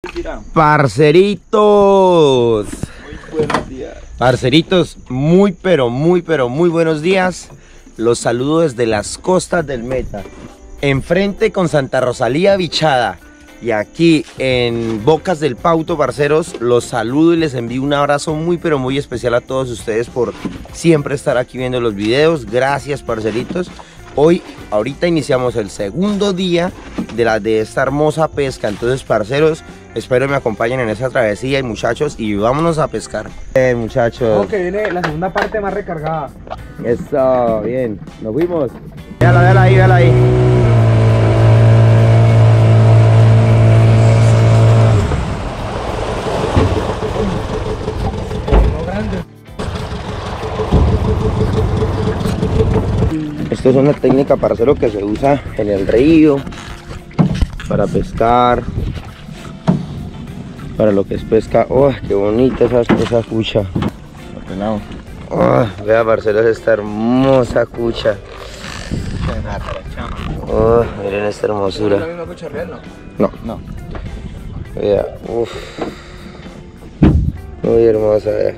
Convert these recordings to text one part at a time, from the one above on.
Parceritos. Muy buenos días. Parceritos, muy buenos días. Los saludo desde las costas del Meta. Enfrente con Santa Rosalía Bichada. Y aquí en Bocas del Pauto, parceros, los saludo y les envío un abrazo muy especial a todos ustedes por siempre estar aquí viendo los videos. Gracias, parceritos. Ahorita iniciamos el segundo día de esta hermosa pesca. Entonces, parceros, espero me acompañen en esa travesía y muchachos, y vámonos a pescar. Muchachos. Ok, viene la segunda parte más recargada. Eso, bien. Nos fuimos. Véala ahí, véala ahí. Esto es una técnica, parcero, que se usa en el río para pescar, para lo que es pesca. ¡Oh, qué bonita esa cucha! Oh, vea, parceros, esta hermosa cucha. Oh, miren esta hermosura. ¿Es la misma cucha real, No. Vea, uff. Muy hermosa, vea.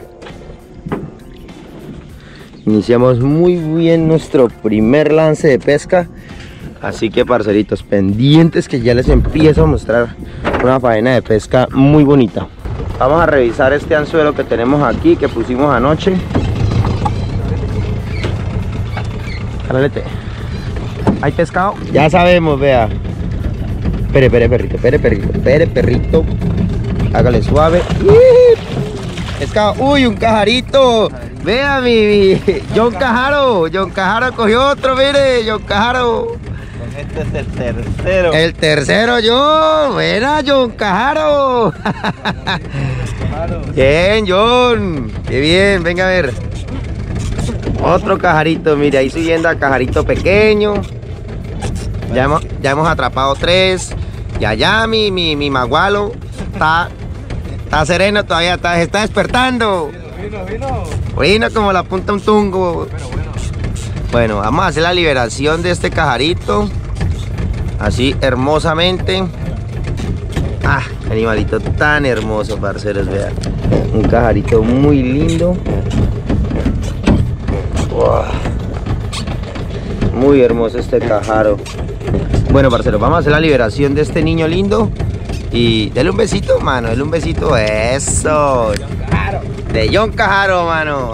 Iniciamos muy bien nuestro primer lance de pesca. Así que, parceritos, pendientes que ya les empiezo a mostrar una faena de pesca muy bonita. Vamos a revisar este anzuelo que tenemos aquí, que pusimos anoche. Caralete. ¿Hay pescado? Ya sabemos, vea. Espere, perrito. Hágale suave. Pescado. Uy, un cajarito. Vea, mi John Cajaro cogió otro, mire, John Cajaro. Este es el tercero. El tercero, John. Buena, John Cajaro. Bien, John. Qué bien, venga a ver. Otro cajarito, mire, ahí subiendo a cajarito pequeño. Ya hemos atrapado 3. Y allá mi magualo está sereno todavía, se está despertando. Vino como la punta un tungo. Bueno, vamos a hacer la liberación de este cajarito. Así hermosamente. Ah, animalito tan hermoso, parceros, vean. Un cajarito muy lindo. Wow. Muy hermoso este cajaro. Bueno, parceros, vamos a hacer la liberación de este niño lindo. Y dale un besito, mano, dale un besito. Eso. De John Cajaro, mano.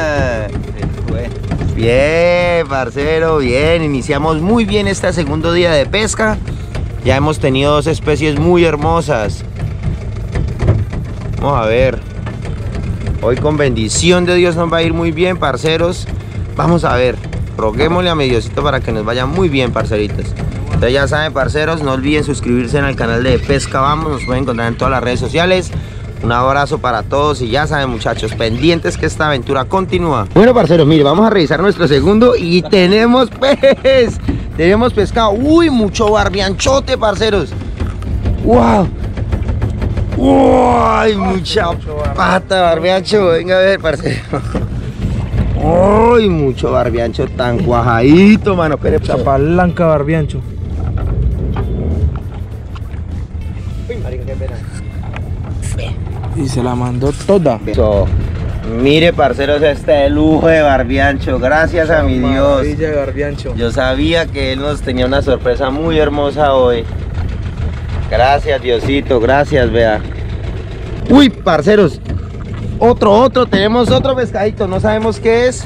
Bien, parcero, bien. Iniciamos muy bien este segundo día de pesca. Ya hemos tenido 2 especies muy hermosas. Vamos a ver. Hoy con bendición de Dios nos va a ir muy bien, parceros. Vamos a ver. Roguémosle a mi Diosito para que nos vaya muy bien, parceritos. Ustedes ya saben, parceros, no olviden suscribirse en el canal de Pesca Vamos. Nos pueden encontrar en todas las redes sociales. Un abrazo para todos y ya saben, muchachos, pendientes que esta aventura continúa. Bueno, parceros, mire, vamos a revisar nuestro segundo y tenemos pez. Tenemos pescado. Uy, mucho barbianchote, parceros. Wow. Uy, mucha pata, barbiancho. Venga a ver, parceros. Uy, mucho barbiancho tan cuajadito, mano. Espere, Chapa blanca, barbiancho. Uy, marica, qué pena. Y se la mandó toda. Eso. Mire, parceros, este lujo de barbiancho. Gracias a mi Dios. Maravilla de barbiancho. Yo sabía que él nos tenía una sorpresa muy hermosa hoy. Gracias, Diosito. Gracias, vea. Uy, parceros. Tenemos otro pescadito. No sabemos qué es.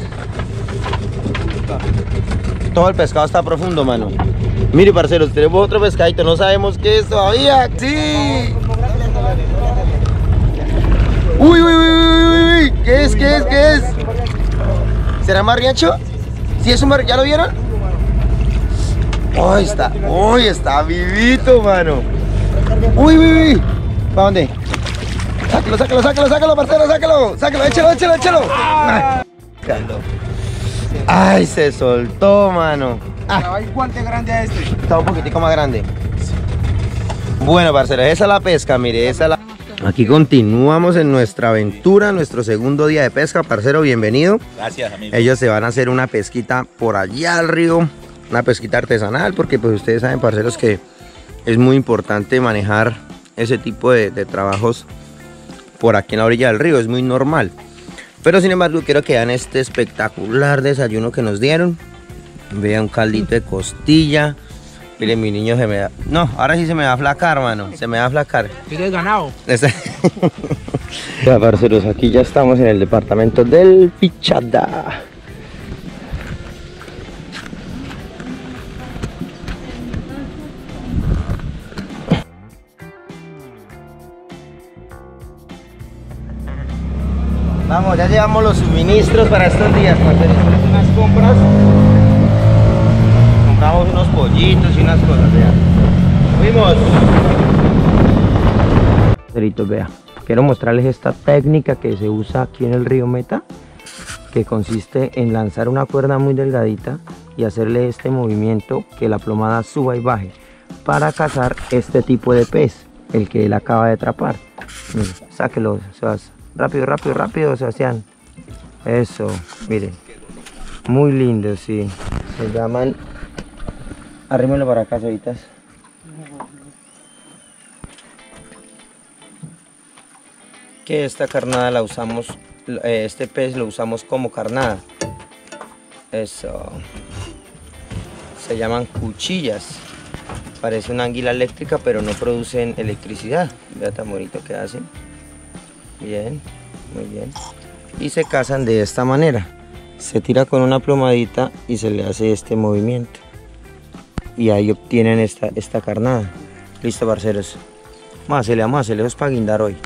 Todo el pescado está profundo, mano. Mire, parceros, tenemos otro pescadito. No sabemos qué es todavía. Sí. Uy, ¿qué es? ¿Será marriacho? ¿Sí es un marriacho? ¿Ya lo vieron? Está vivito, mano. Uy. ¿Para dónde? Sácalo, parcero, sácalo, échalo. Ay, se soltó, mano. ¿Cuál de grande es este? Está un poquitico más grande. Bueno, parceros, esa es la pesca, mire, esa es la... Aquí continuamos en nuestra aventura, nuestro segundo día de pesca, parcero, bienvenido. Gracias, amigo. Ellos se van a hacer una pesquita por allá al río, una pesquita artesanal, porque pues ustedes saben, parceros, que es muy importante manejar ese tipo de trabajos por aquí en la orilla del río, es muy normal. Pero sin embargo quiero que vean este espectacular desayuno que nos dieron. Vean un caldito de costilla. Miren, mi niño se me da... No, ahora sí se me va a flacar, mano. Se me va a flacar. ¿Tienes ganado? Ya, parceros, aquí ya estamos en el departamento del Pichada. Vamos, ya llevamos los suministros para estos días, parceros. Unas compras. Compramos unos pollitos y unas cosas, vean. Fuimos. Parceritos, vea. Quiero mostrarles esta técnica que se usa aquí en el río Meta, que consiste en lanzar una cuerda muy delgadita y hacerle este movimiento que la plomada suba y baje para cazar este tipo de pez, el que él acaba de atrapar. Mire, sáquelo, Sebastián. Rápido, rápido, rápido, Sebastián. Eso, mire. Muy lindo, sí. Se llaman... Arrímelo para acá, Sevitas. Que esta carnada la usamos, este pez lo usamos como carnada. Eso. Se llaman cuchillas. Parece una anguila eléctrica, pero no producen electricidad. Vea tan bonito que hacen. Bien, muy bien. Y se cazan de esta manera. Se tira con una plomadita y se le hace este movimiento. Y ahí obtienen esta carnada. Listo, parceros. Vamos a hacerle, es para guindar hoy.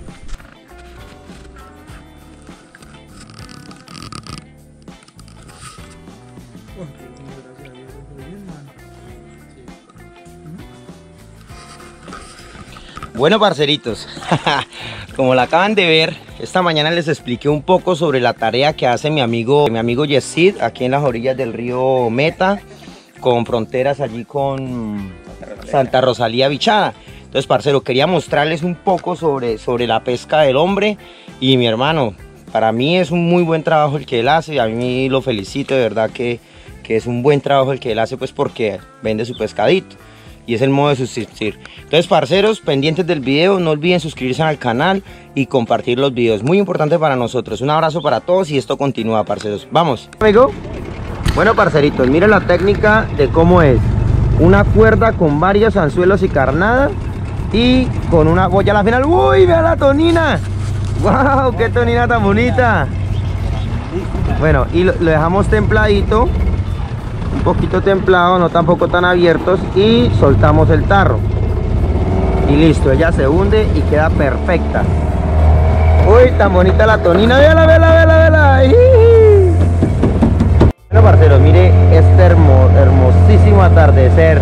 Bueno, parceritos, como la acaban de ver, esta mañana les expliqué un poco sobre la tarea que hace mi amigo Yesid aquí en las orillas del río Meta, con fronteras allí con Santa Rosalía Bichada. Entonces, parcero, quería mostrarles un poco sobre la pesca del hombre. Y mi hermano, para mí es un muy buen trabajo el que él hace, a mí lo felicito, de verdad que es un buen trabajo el que él hace, pues porque vende su pescadito. Y es el modo de subsistir. Entonces, parceros, pendientes del video, no olviden suscribirse al canal y compartir los videos. Muy importante para nosotros. Un abrazo para todos y esto continúa, parceros. ¡Vamos! Amigo. Bueno, parceritos, miren la técnica de cómo es. Una cuerda con varios anzuelos y carnada y con una boya a la final. ¡Uy, vea la tonina! ¡Wow! ¡Qué tonina tan bonita! Bueno, y lo dejamos templadito. Un poquito templado, no tampoco tan abiertos, y soltamos el tarro y listo, ella se hunde y queda perfecta. Uy, tan bonita la tonina, véala, véala, véala, véala. Bueno, parceros, mire este hermosísimo atardecer.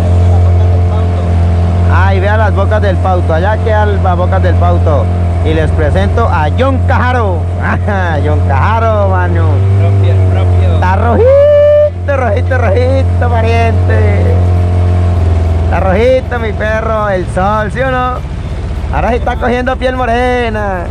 Ay, vea las bocas del Pauto, allá quedan las bocas del Pauto. Y les presento a John Cajaro. John Cajaro, mano. Propio. Está rojito. Rojito, rojito, pariente. Está rojito, mi perro, el sol, ¿sí o no? Ahora sí está cogiendo piel morena.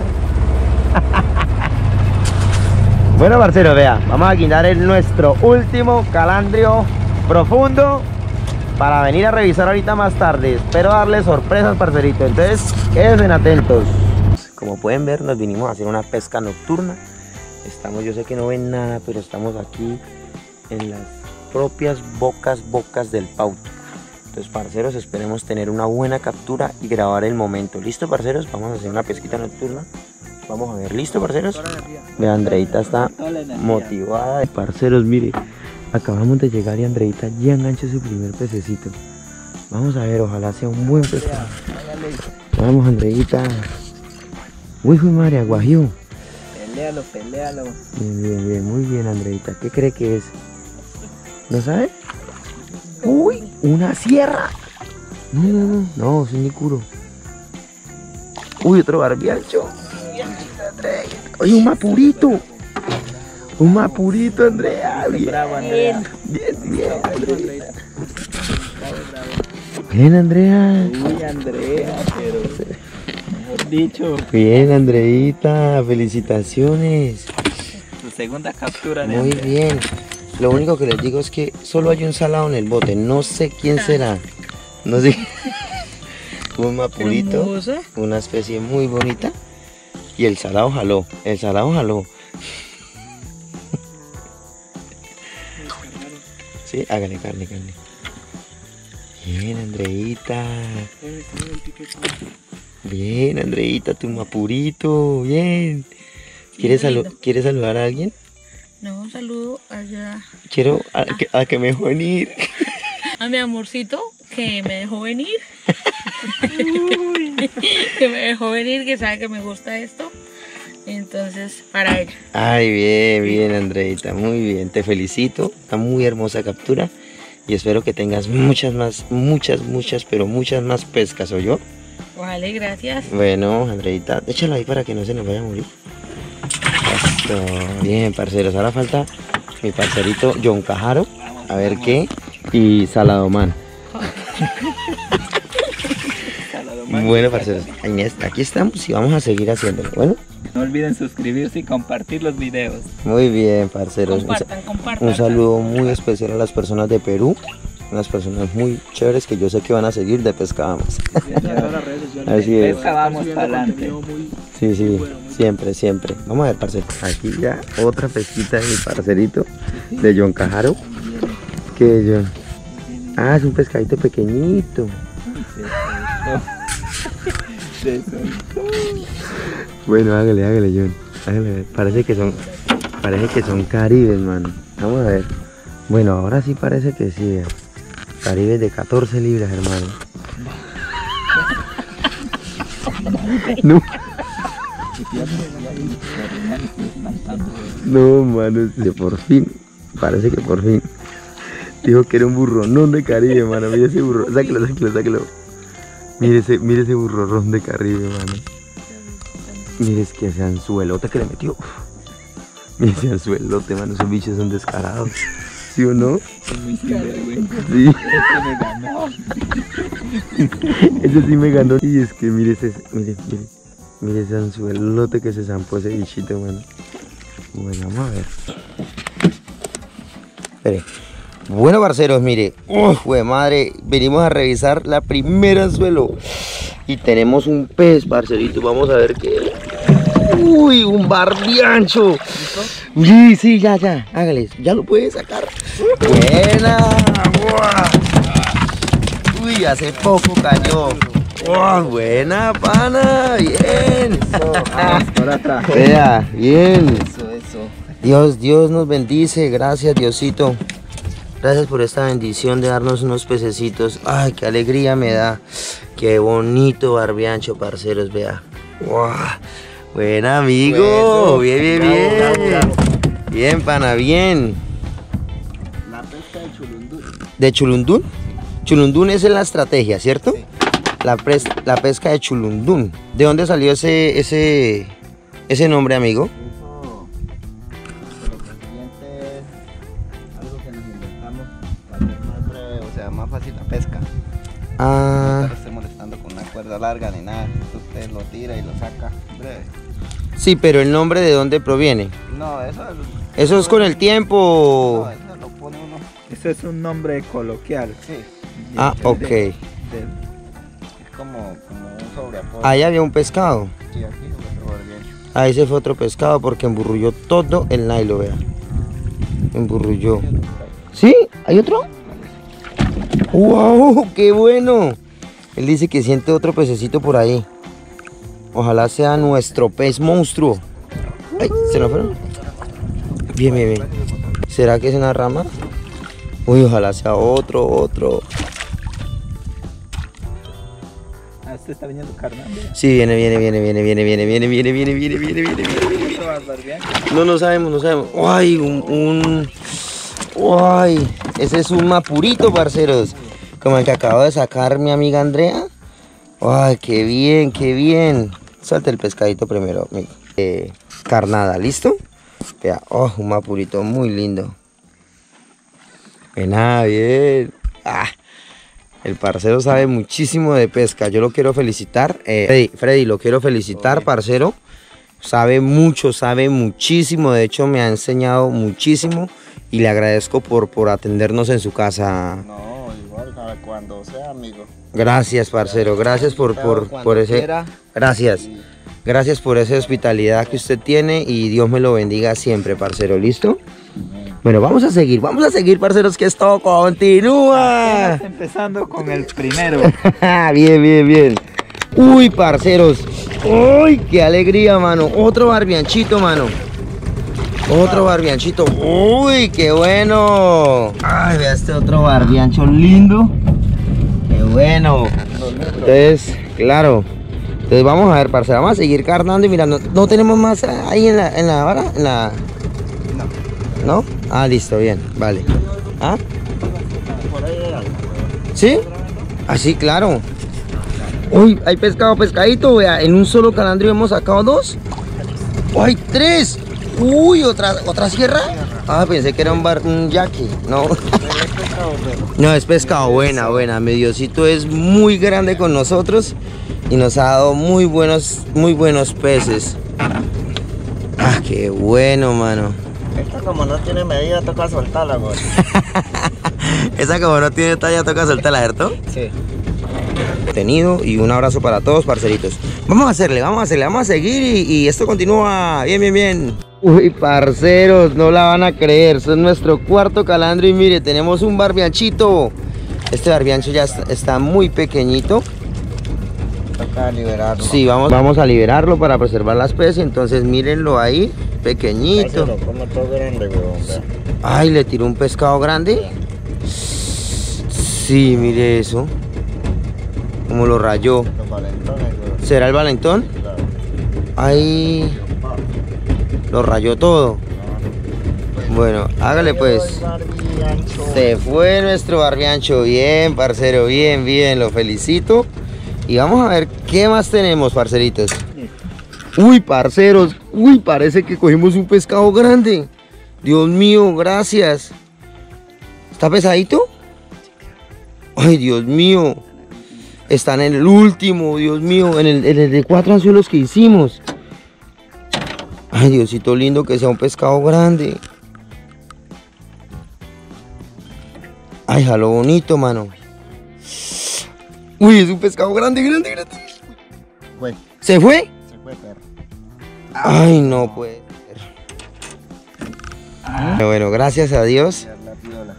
Bueno, parceros, vea, vamos a guindar en nuestro último calandrio profundo para venir a revisar ahorita más tarde. Espero darles sorpresas, parceritos, entonces queden atentos. Como pueden ver, nos vinimos a hacer una pesca nocturna. Yo sé que no ven nada, pero estamos aquí en las propias bocas del Pauto. Entonces, parceros, esperemos tener una buena captura y grabar el momento. ¿Listo, parceros? Vamos a hacer una pesquita nocturna. Vamos a ver, ¿listo, parceros? Ve, Andreita está motivada. Parceros, mire, acabamos de llegar y Andreita ya enganchó su primer pececito. Vamos a ver, ojalá sea un buen pescado. Vamos, Andreita. Uy, fue madre, aguajiu. Peléalo, peléalo. Bien, bien, bien, muy bien, Andreita. ¿Qué cree que es? ¿No sabe? Uy, una sierra. No, es un nicuro. Uy, otro barbiancho. Oye, un mapurito. Un mapurito, Andrea. Bien, bravo, Andrea. Bien, Andrea. Bien, Andrea. Uy, Andrea, pero mejor dicho. Bien, Andreita, felicitaciones. Tu segunda captura. Muy bien. Lo único que les digo es que solo hay un salado en el bote. No sé quién será. No sé. un mapurito, hermosa. una especie muy bonita. Y el salado jaló, el salado jaló. Sí, hágale carne. Bien, Andreita. Bien, Andreita, tu mapurito. Bien. ¿Quieres saludar a alguien? No, un saludo allá Quiero a que me dejó venir. a mi amorcito que me dejó venir. Que me dejó venir, que sabe que me gusta esto. Entonces, para ella. Ay, bien, Andreita, muy bien. Te felicito. Una muy hermosa captura. Y espero que tengas muchas más pescas, ¿oyó? Vale, gracias. Bueno, Andreita, échalo ahí para que no se nos vaya a morir. Esto. Bien, parceros. Ahora falta mi parcerito John Cajaro. A ver qué. Y Saladoman. Bueno, parceros. Inés, aquí estamos y vamos a seguir haciéndolo. Bueno. No olviden suscribirse y compartir los videos. Muy bien, parceros. Compartan. Un saludo muy especial a las personas de Perú. Unas personas muy chéveres que yo sé que van a seguir de Pescábamos. Así es. Pesca, vamos para adelante. Sí, siempre. Vamos a ver, parcero. Aquí ya otra pesquita de mi parcerito de John Cajaro. Que yo. Ah, es un pescadito pequeñito. Bueno, hágale, John. Hágale. Parece que son caribes, mano. Vamos a ver. Bueno, ahora sí parece que sí. Caribes de 14 libras, hermano. No. No, mano, por fin. Parece que por fin. Dijo que era un burronón de Caribe, mano. Mire ese burro. Sáquelo. Mire ese burrorón de Caribe, mano. Mire ese anzuelote que le metió. Mire ese anzuelote, mano. Esos bichos son descarados. ¿Sí o no? Son muy sinvergüenza. Sí. Este me ganó. Ese sí me ganó. Y es que mire ese anzuelote que se zampó ese bichito, mano. Bueno, vamos a ver. Espere. Bueno, parceros, mire. Jue madre, venimos a revisar la primera anzuelo. Y tenemos un pez, parcerito. Vamos a ver qué. Uy, un barbiancho. Sí, ya. Hágale. Ya lo puede sacar. Buena. Uy, hace poco cayó. Buena, pana. Bien. Por atrás. Vea, bien. Eso. Dios nos bendice. Gracias, Diosito. Gracias por esta bendición de darnos unos pececitos. Ay, qué alegría me da. Qué bonito barbiancho, parceros, vea. Wow. Buen amigo. Bien. Bravo. Bien, pana, bien. La pesca de Chulundún. ¿De Chulundún? Chulundún es en la estrategia, ¿cierto? Sí. La pesca de Chulundún. ¿De dónde salió ese nombre, amigo? Más fácil la pesca. Ah, No esté molestando con una cuerda larga ni nada. Usted lo tira y lo saca breve. sí, pero el nombre de dónde proviene. No, Eso es con el tiempo. no, eso lo pone uno. Eso es un nombre coloquial. Sí, Ah, ok. es como un sobreapoyo. Ahí había un pescado. Sí, aquí otro barbiancho. Ahí se fue otro pescado porque emburrulló todo el nylon, vea. Emburrulló. ¿Sí? ¿Hay otro? ¡Wow! ¡Qué bueno! Él dice que siente otro pececito por ahí. Ojalá sea nuestro pez monstruo. ¡Ay! ¿Se nos fueron? Bien. ¿Será que es una rama? Uy, ojalá sea otro. Ah, usted está viniendo carnando. Sí, viene. No sabemos. ¡Ay! ¡Ay! Ese es un mapurito, parceros. Como el que acabo de sacar mi amiga Andrea. ¡Ay, qué bien! Salte el pescadito primero, amigo. Carnada, ¿listo? Vea, un mapurito muy lindo. Bien. El parcero sabe muchísimo de pesca. Yo lo quiero felicitar. Freddy, lo quiero felicitar, parcero. Sabe mucho, sabe muchísimo. De hecho, me ha enseñado muchísimo. Y le agradezco por atendernos en su casa. No, igual para cuando sea, amigo. Gracias, parcero. Gracias por ese... quiera. Gracias. Gracias por esa hospitalidad que usted tiene y Dios me lo bendiga siempre, parcero. ¿Listo? Bueno, vamos a seguir, parceros, que esto continúa. Estamos empezando con el primero. Bien, bien, bien. Uy, parceros. Uy, qué alegría, mano. Otro barbianchito, mano. Otro barbianchito. Uy, qué bueno. Ay, vea este otro barbiancho lindo. Qué bueno. Entonces, claro. Entonces vamos a ver, parceros. Vamos a seguir carnando y mirando. ¿No tenemos más ahí en la vara? En la... ¿No? Ah, listo, bien, vale. ¿Ah? ¿Sí? Así, claro. Uy, hay pescadito, vea. En un solo calandrio hemos sacado 2. ¡Ay, 3! Uy, ¿otra sierra? Ah, pensé que era un yaqui. No. No, es pescado, buena. Mi Diosito es muy grande con nosotros y nos ha dado muy buenos peces. Ah, qué bueno, mano. Esta como no tiene medida, toca soltarla, güey. Esa como no tiene talla, toca soltarla, ¿cierto? Sí. Tenido y un abrazo para todos, parceritos. Vamos a seguir y esto continúa bien. Uy, parceros, no la van a creer, es nuestro cuarto calandrio y mire, tenemos un barbianchito. Este barbiancho ya está muy pequeñito. Toca liberarlo. Sí, vamos a liberarlo para preservar la especie, entonces mírenlo ahí, pequeñito. Lo como todo grande, güey. Ay, le tiró un pescado grande. Sí, mire eso. Como lo rayó. Los valentones, güey. ¿Será el valentón? Claro. Ahí lo rayó todo. Bueno, hágale pues. Se fue nuestro barbiancho. Bien, parcero, bien, lo felicito. Y vamos a ver qué más tenemos, parceritos. Uy, parceros, uy, parece que cogimos un pescado grande. Dios mío, gracias. ¿Está pesadito? Ay, Dios mío. Están en el último, Dios mío, en el de 4 anzuelos que hicimos. Ay, Diosito lindo, que sea un pescado grande. Ay, jalo bonito, mano. Uy, es un pescado grande. Güey, ¿Se fue? se fue, perro. Ay, no puede ser. Bueno, gracias a Dios. La piola.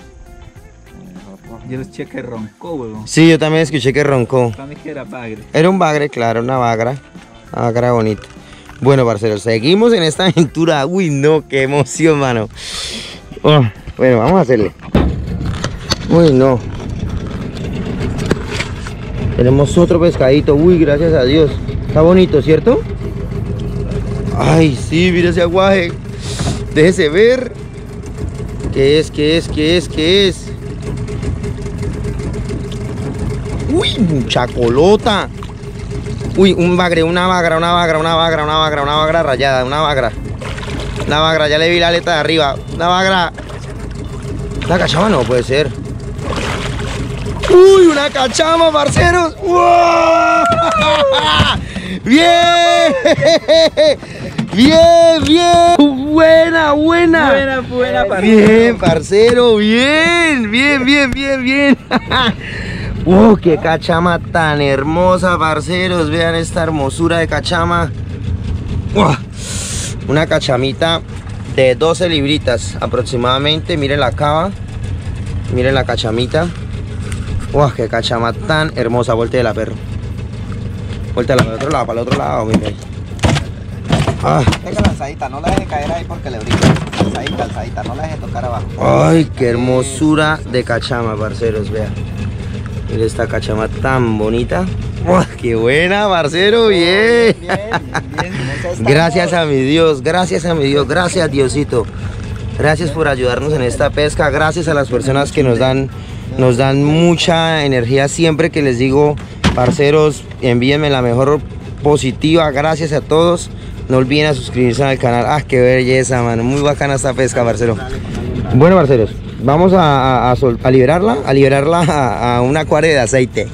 Yo escuché que roncó, weón. Sí, yo también escuché que roncó. Para mí que era bagre. Era un bagre, claro, una bagra. Una bagra bonita. Bueno, parceros, seguimos en esta aventura. Uy, no, qué emoción, mano. Oh, bueno, vamos a hacerle. Uy, no. Tenemos otro pescadito. Uy, gracias a Dios. Está bonito, ¿cierto? Ay, sí, mira ese aguaje. Déjese ver. ¿Qué es? Uy, mucha colota. Uy, un bagre, una bagra rayada, una bagra, ya le vi la aleta de arriba. Una bagra. ¿Una cachama? No puede ser. Uy, una cachama, parceros. ¡Wow! Bien. Buena, parcero. bien, parcero, bien. ¡Oh, qué cachama tan hermosa, parceros! Vean esta hermosura de cachama. ¡Wow! Una cachamita de 12 libritas aproximadamente. Miren la cava. Miren la cachamita. ¡Wow! ¡Qué cachama tan hermosa! Voltea, perro. Voltea para el otro lado, miren. Ah. Deja la alzadita, no la deje caer ahí porque le brinca. Alzadita, no la deje tocar abajo. ¡Ay, qué hermosura de cachama, parceros! Vean. Mira esta cachama tan bonita. ¡Oh, qué buena, parcero! ¡Bien! Gracias a mi Dios, gracias Diosito. Gracias por ayudarnos en esta pesca. Gracias a las personas que nos dan mucha energía siempre que les digo, parceros, envíenme la mejor positiva. Gracias a todos. No olviden a suscribirse al canal. ¡Ah, qué belleza, mano! Muy bacana esta pesca, parcero. Bueno, parceros, vamos a liberarla a un acuario de aceite.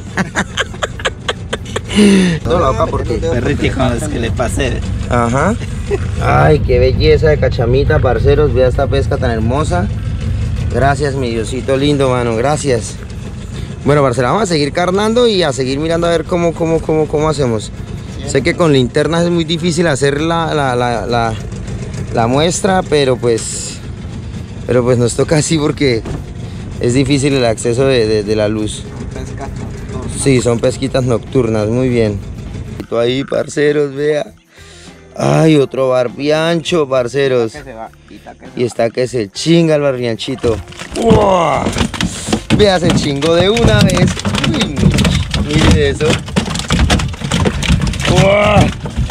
No, la boca porque... Perriti con los que le pasé. Ajá. Ay, qué belleza de cachamita, parceros. Vea esta pesca tan hermosa. Gracias, mi Diosito lindo, mano. Gracias. Bueno, parcero, vamos a seguir carnando y a seguir mirando a ver cómo hacemos. Sé que con linternas es muy difícil hacer la muestra, pero pues nos toca así porque es difícil el acceso de la luz. Pesca nocturna. Sí, son pesquitas nocturnas, muy bien. Ahí, parceros, vea. Ay, otro barbiancho, parceros. Que se va, quita que se Y está que se chinga el barbianchito. ¡Uah! Vea, se chingó de una vez. Uy, mire eso. ¡Uah!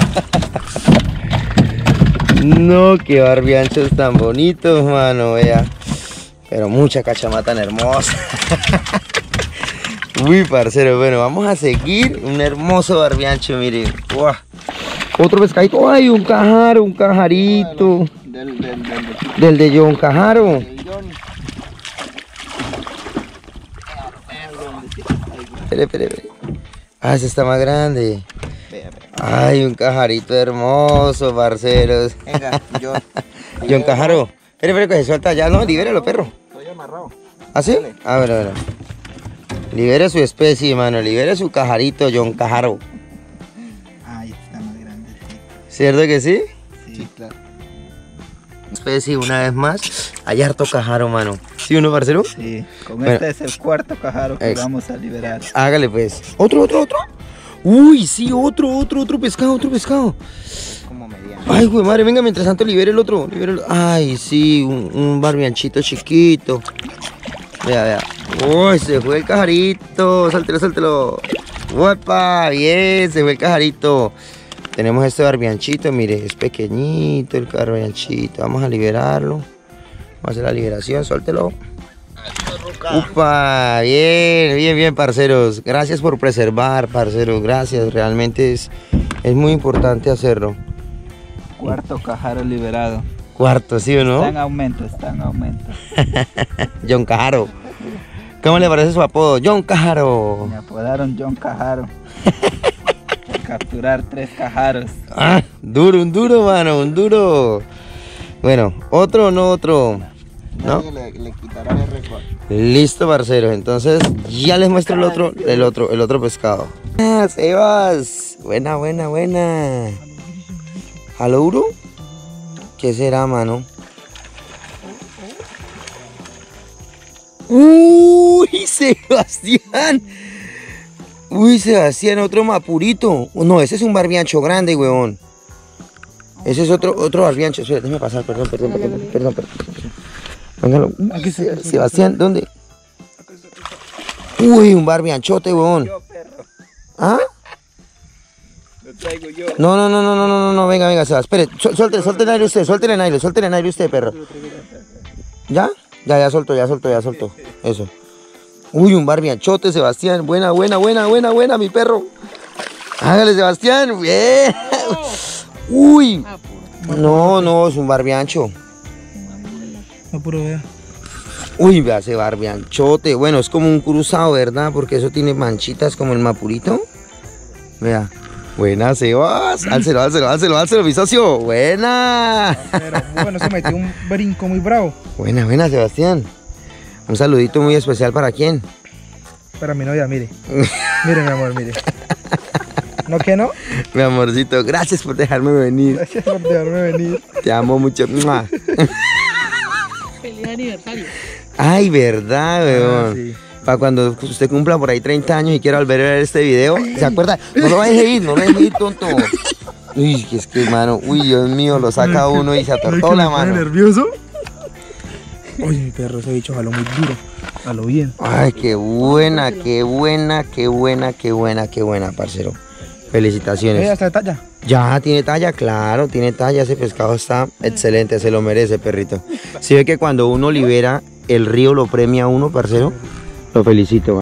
No, qué barbianchos tan bonitos, mano, vea. Pero mucha cachamata tan hermosa. Uy, parcero, bueno, vamos a seguir. Un hermoso barbiancho, mire. ¡Uah! Otro pescadito. ¡Ay, un cajaro, un cajarito! Del de John Cajaro. Espere. Ah, ese está más grande. Ay, un cajarito hermoso, parceros. Venga, yo. John Cajaro. Espere, que se suelta ya. No, libéralo, perro. Estoy amarrado. ¿Ah, sí? A ver. Libere su especie, mano. Libere su cajarito, John Cajaro. Ay, está más grande. ¿Cierto que sí? Sí, claro. Especie una vez más. Hay harto cajaro, mano. ¿Sí uno, parcero? Sí, con Bueno. este es el cuarto cajaro que vamos a liberar. Hágale pues. Otro. Uy, sí, otro pescado, Como mediano. Ay, güey, madre, venga, mientras tanto libere el otro. Ay, sí, un barbianchito chiquito. Vea. Uy, se fue el cajarito. Sáltelo. ¡Uepa! Bien, se fue el cajarito. Tenemos este barbianchito, mire, es pequeñito el barbianchito. Vamos a liberarlo. Vamos a hacer la liberación, suéltelo. ¡Upa! Bien, parceros. Gracias por preservar, parceros. Gracias, realmente es muy importante hacerlo. Cuarto cajaro liberado. Cuarto, ¿sí o no? Está en aumento. John Cajaro. ¿Cómo le parece su apodo? John Cajaro. Me apodaron John Cajaro. Por capturar 3 cajaros. Ah, un duro, mano, un duro. Bueno, otro o no otro. ¿No? Nadie le quitará el récord. Listo, parceros. Entonces ya les muestro el otro pescado. Ah, Sebas. Buena. ¿Alouro? ¿Qué será, mano? ¡Uy, Sebastián! Otro mapurito. No, ese es un barbiancho grande, huevón. Ese es otro barbiancho. Espera, déjame pasar, perdón. Véngalo. Aquí está. Sebastián, ¿dónde? Uy, un barbianchote, huevón. Yo, perro. ¿Ah? Lo traigo yo. No, venga, Sebas. Espere, suelte el aire usted, perro. ¿Ya? Ya soltó. Eso. Uy, un barbianchote, Sebastián. Buena, mi perro. Hágale, Sebastián. Bien. Uy. No, es un barbiancho. No puro vea. Uy, vea ese barbianchote. Bueno, es como un cruzado, ¿verdad? Porque eso tiene manchitas como el mapurito. Vea. Buena, Sebas. Álcelo, mi socio. Buena. Pero bueno, se metió un brinco muy bravo. Buena, Sebastián. Un saludito muy especial para quién. Para mi novia, mire. Mire, mi amor, mire. ¿No que no? Mi amorcito, gracias por dejarme venir. Gracias por dejarme venir. Te amo mucho. ¡Mua! Feliz aniversario. Ay, verdad, weón. Sí. Para cuando usted cumpla por ahí 30 años y quiera volver a ver este video, ¿se acuerda? No lo deje ir, tonto. Uy, es que, mano, Dios mío, lo saca uno y se atortó la mano. nervioso? Uy, mi perro, ese bicho jaló muy duro. Jaló bien. Ay, qué buena, parcero. Felicitaciones. ¿Hasta de talla? Ya tiene talla, claro, tiene talla. Ese pescado está excelente, se lo merece, perrito. Si ve que cuando uno libera, el río lo premia a uno, parcero, lo felicito.